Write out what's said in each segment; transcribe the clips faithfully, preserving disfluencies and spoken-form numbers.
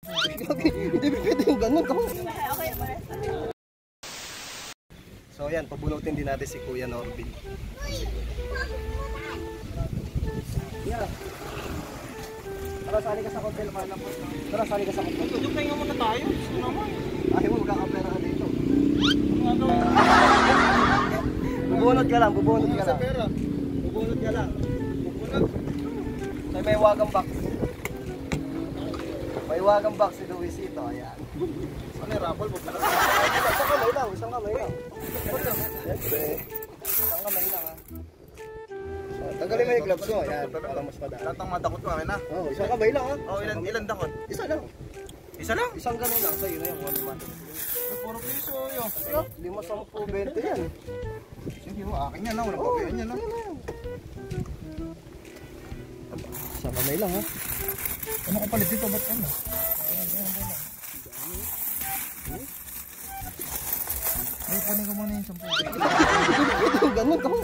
Hindi pwede yung ganun. So yan, pabunutin din natin si Kuya Norbin. Yeah. Tara, sali ka sa hotel. Tara, sali ka sa hotel. Ito, pahinga muna tayo. Sino naman? Ayaw mo, magkakapera ka dito. Bubunod ka lang, bubunod ka lang. Bubunod ka lang. Bubunod. So, may wagang box. May wagang box si Luisito, ayan. Ano yung raffle mo? Isang kamay lang, isang kamay lang. Isang kamay lang ha. Tanggalin mo yung gloves mo, ayan, para mas madami. Lahat ng matakot mo akin ha? Oo, isang kamay lang ha. Oo, ilan, ilan dakot? Isa lang. Isa lang? Isang ganun lang, sa'yo na yung one man. Puro piso yun. Lima, sampu, bente yan. Sige mo, akin yan ha, walang papayan yan ha. Isang kamay lang ha. Ano ka palit dito, ba't ano? May kunin ko muna yung sampu. Ito yung ganun ko.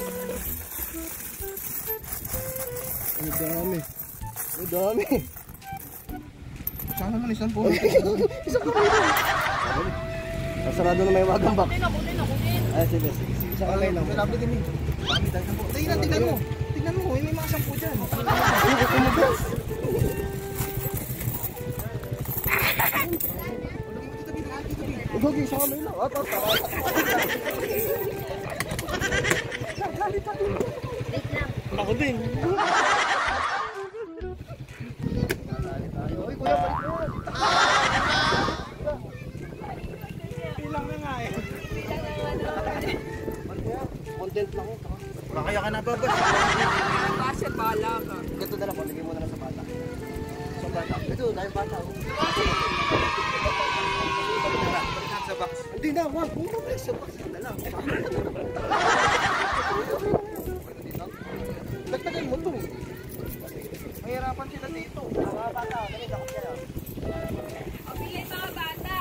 Ang dami. Ang dami. Saan naman isang po? Isang kamay lang. Nasarado na may wagang box. Ay, sige, sige. Isang kamay lang. Grabe din eh. Dami tayo sampu. Tingnan, tingnan mo. Tingnan mo, may mga sampu dyan. Ay, gusto mo guys. Huwag isang kamay lang. At, at, at. Ako din. Uy, kuya, balik mo. Ilang na nga eh. Content lang ko. Kaya ka na ba ba? Kasi bala ka. Ganito na lang, paligay mo na lang sa bata. Sa bata. Ito, dahil bata. Sa box. Hindi na, wag. Kung mabalik sa box na lang. Dagdagan mo ito. Mahirapan sila dito. Mga bata, dali, dakot ka lang. Pili mga bata.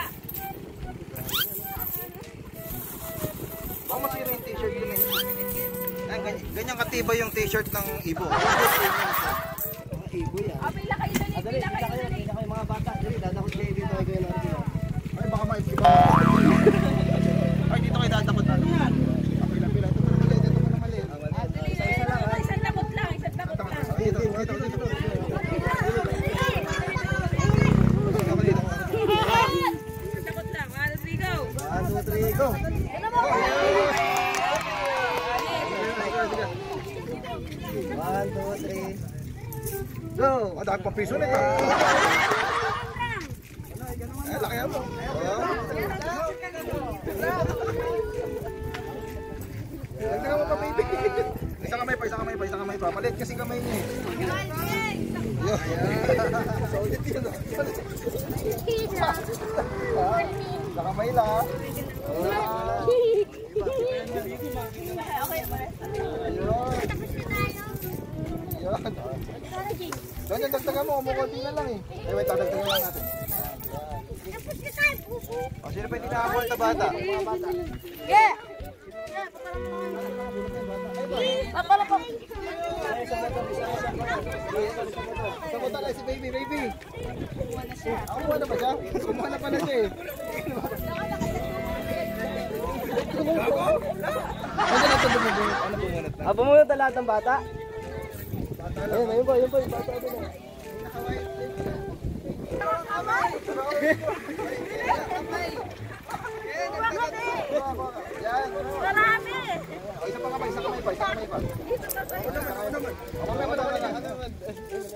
Baka masira yung t-shirt ko na ito. Ganyan, ganyan katibay yung t-shirt ng Ibo. Mga ibo yan. O, pila kayo dali, Ah, dali, pila pila kayo kayo, dali. pila kayo mga bata. Dali, dadakot kayo dito kay Kuya Norbin. Ay, baka maiba. Ay, dito kayo dadakot. Pila-pila. Ito pa mali, ito pa mali. Ah, dali, dali, dali. Isang takot lang, isang takot lang. Dito, dito, dito, dito. Isang takot lang. One, two, three, go. One, two, three, go. Ano mo? One, two, three. Go! Ah, dahil pa piso na ito. Ay, laki mo. Dagdagan mo pa, baby. Isang kamay pa, isang kamay pa, isang kamay pa. Palit kasi kamay niya eh. Solid yun. Isang kamay lang ha. Ayun. Doon yung dagdagan mo, umukunti na lang eh. Eh, wait, dagdagan lang natin. O, sino pa hindi nakakulit na bata? Mga bata. Yeah! Papala pa! Sabutan na si baby, baby. Ako kumuha na ba siya? Kumuha na pala siya eh. Ano na ito bumubunot? Ano bumunot na? Ah, bumunod na lahat ng bata? Ayun, ayun po, ayun po, yung bata doon. Yan. Marami! O, isa pa kamay, isa kamay pa, isa kamay pa. Ako naman, ako naman. Ako naman, ako naman.